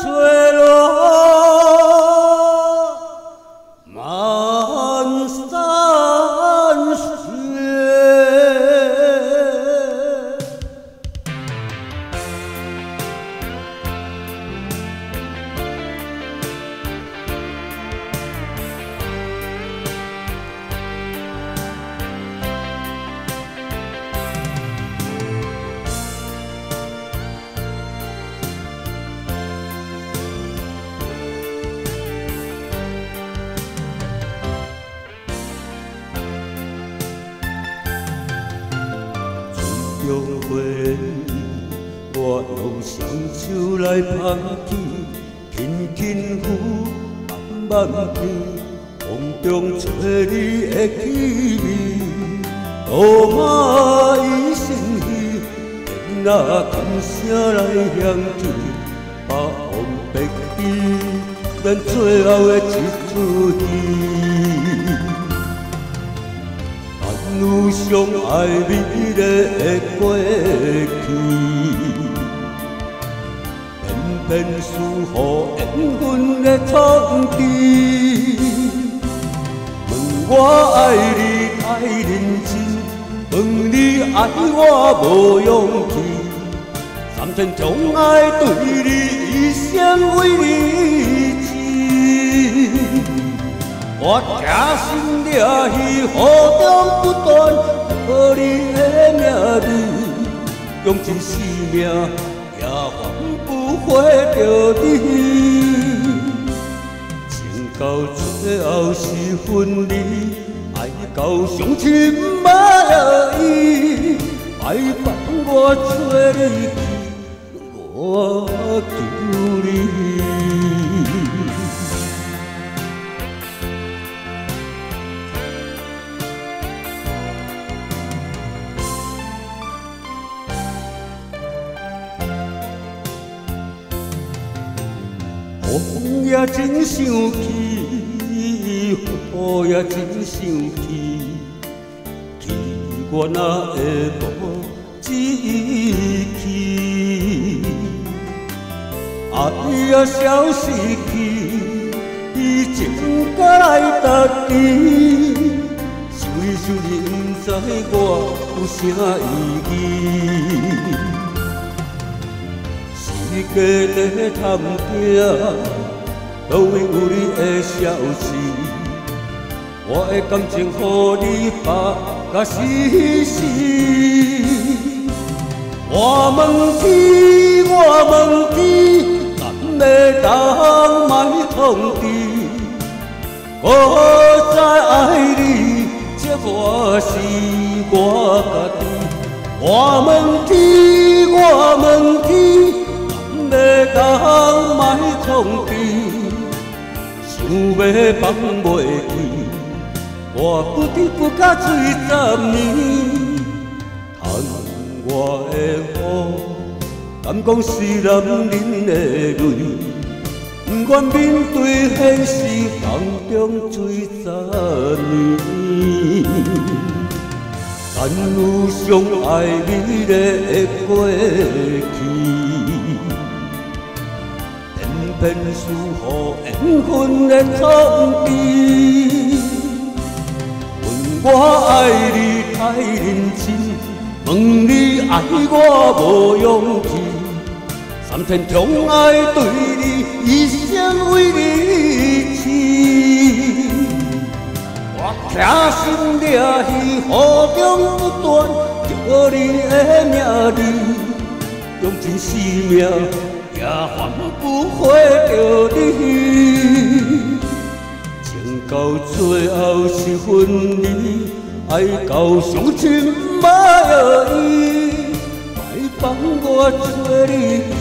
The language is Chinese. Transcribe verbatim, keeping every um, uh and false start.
吹落满山雪。中花我用双手来捧起，轻轻抚，慢慢听，风中吹你的气味，多么伊心意，变那琴声来响起，把风白起，咱最后的一出戏。路上爱美丽的过去，偏偏输予缘分的创治。问我爱你太认真，问你爱我无勇气，三千钟爱对你一生为你痴。我听心掠去，雨中不断靠你的名字，用尽生命也换不回着你。情到最后是分离，爱到伤心不乐意，爱放我找你去，我求你。风也真想去，雨也真想去，去我哪会无志气？爱也消失去，情才来达你。想你想你，不知我有啥意义。世界在探听，都会有你的消息。我的感情，予你放甲死死。我问天，我问天，敢要当卖通知？我知爱你，这我是我家己。我问天，我问天。要当卖通知，想要放袂记，我不知不觉醉十年。叹我的苦，敢讲是男人的泪，不愿面对现实，梦中醉十年。但有相爱美丽的过去。偏输予缘分的创治，问我爱你太认真，问你爱我无勇气，三千钟爱对你一生为你痴。我听心掠去，雨中不断叫你的名字，用尽生命。也换不回着你，情到最后是分离，爱到伤心不乐意，爱放我找你去。